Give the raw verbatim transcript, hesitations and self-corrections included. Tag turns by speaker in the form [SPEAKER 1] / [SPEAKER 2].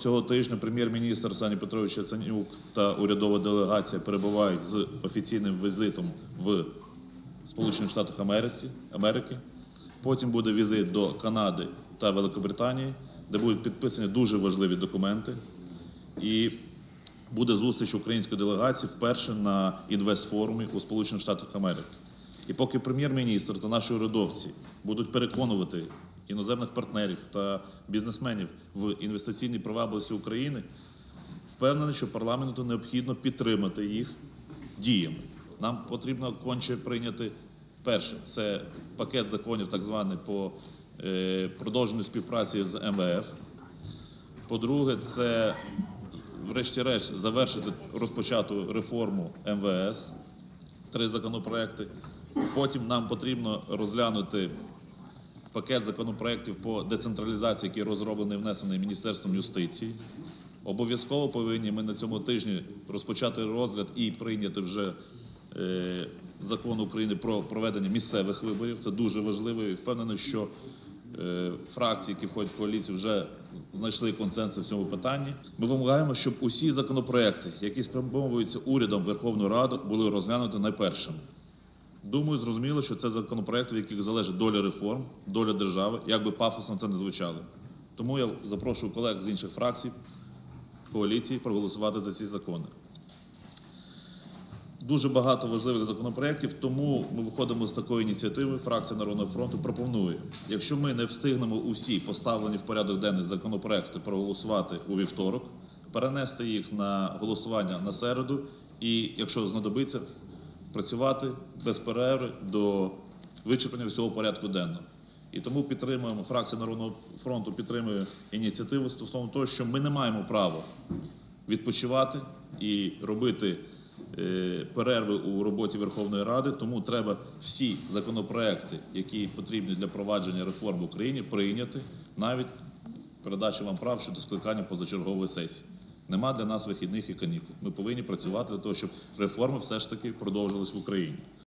[SPEAKER 1] цього тижня прем'єр-міністр Арсеній Петрович Яценюк та урядова делегація перебувають з офіційним візитом в Сполучених Штатах Америки. Потім буде візит до Канади та Великобританії, де будуть підписані дуже важливі документи. І буде зустріч української делегації вперше на інвестфорумі у Сполучених Штатах Америки. І поки прем'єр-міністр та наші урядовці будуть переконувати іноземних партнерів та бізнесменів в інвестиційній привабливості України, впевнений, що парламенту необхідно підтримати їх діями. Нам потрібно конче прийняти перше – це пакет законів так званий по продовженню співпраці з ем ве еф. По-друге, це врешті-решт завершити розпочату реформу ем ве ес, три законопроекти. Потім нам потрібно розглянути пакет законопроєктів по децентралізації, який розроблений і внесений Міністерством юстиції. Обов'язково повинні ми на цьому тижні розпочати розгляд і прийняти вже е, закон України про проведення місцевих виборів. Це дуже важливо і впевнений, що е, фракції, які входять в коаліцію, вже знайшли консенсус в цьому питанні. Ми вимагаємо, щоб усі законопроекти, які спрямовуються урядом Верховної Ради, були розглянуті найпершими. Думаю, зрозуміло, що це законопроекти, в яких залежить доля реформ, доля держави, як би пафосно це не звучало. Тому я запрошую колег з інших фракцій, коаліції проголосувати за ці закони. Дуже багато важливих законопроєктів, тому ми виходимо з такої ініціативи. Фракція Народного фронту пропонує, якщо ми не встигнемо усі поставлені в порядок денний законопроекти проголосувати у вівторок, перенести їх на голосування на середу і, якщо знадобиться, працювати без перерви до вичерпання всього порядку денного. І тому підтримуємо, фракція Народного фронту підтримує ініціативу стосовно того, що ми не маємо права відпочивати і робити е, перерви у роботі Верховної Ради, тому треба всі законопроекти, які потрібні для провадження реформ в Україні, прийняти, навіть передачі вам прав щодо скликання позачергової сесії. Нема для нас вихідних і канікул. Ми повинні працювати для того, щоб реформи все ж таки продовжились в Україні.